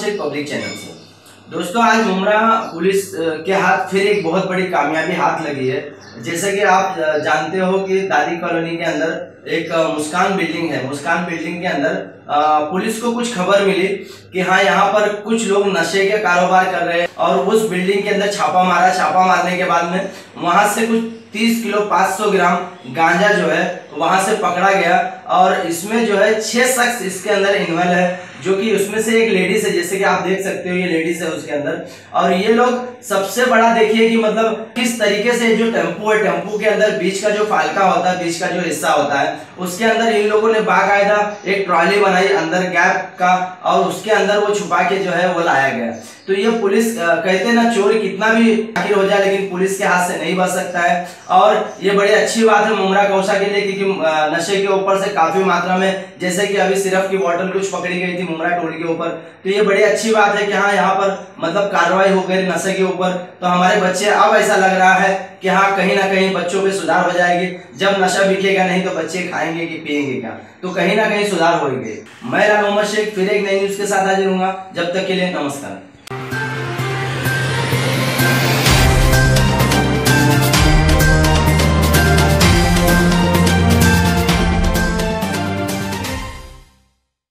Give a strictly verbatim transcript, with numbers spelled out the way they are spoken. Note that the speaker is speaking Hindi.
शेख पब्लिक चैनल से। दोस्तों, आज मुमरा पुलिस के हाथ फिर एक बहुत बड़ी कामयाबी हाथ लगी है। जैसे कि आप जानते हो कि दादी कॉलोनी के अंदर एक मुस्कान बिल्डिंग है। मुस्कान बिल्डिंग के अंदर पुलिस को कुछ खबर मिली कि हाँ, यहाँ पर कुछ लोग नशे के कारोबार कर रहे हैं और उस बिल्डिंग के अंदर छापा मारा। छापा मारने के बाद में वहां से कुछ तीस किलो पाँच सौ ग्राम गांजा जो है वहां से पकड़ा गया और इसमें जो है छह शख्स इसके अंदर इन्वॉल्व है, जो कि उसमें से एक लेडीज है। जैसे कि आप देख सकते हो, ये लेडीज है उसके अंदर। और ये लोग सबसे बड़ा देखिए कि मतलब किस तरीके से जो टेम्पो है, टेम्पो के अंदर बीच का जो फालका होता है, बीच का जो हिस्सा होता है, उसके अंदर इन लोगों ने बाकायदा एक ट्रॉली बनाई अंदर गैप का और उसके अंदर वो छुपा के जो है वो लाया गया। तो ये पुलिस कहते ना, चोर कितना भी आखिर हो जाए लेकिन पुलिस के हाथ से नहीं बच सकता है। और ये बड़ी अच्छी बात है मुमरा गौसा के लिए, क्योंकि नशे के ऊपर से काफी मात्रा में, जैसे कि अभी सिरफ की बोतल कुछ पकड़ी गई थी मुमरा टोल के ऊपर। तो ये बड़ी अच्छी बात है कि हाँ, यहाँ पर मतलब कार्रवाई हो गई नशे के ऊपर। तो हमारे बच्चे, अब ऐसा लग रहा है कि हाँ, कहीं ना कहीं बच्चों पे सुधार हो जाएगी। जब नशा बिकेगा नहीं तो बच्चे खाएंगे कि पिएंगे क्या, तो कहीं ना कहीं सुधार होंगे। मैं राम मोहम्मद शेख फिर एक नई न्यूज के साथ हाजिर हूँ। जब तक के लिए नमस्कार।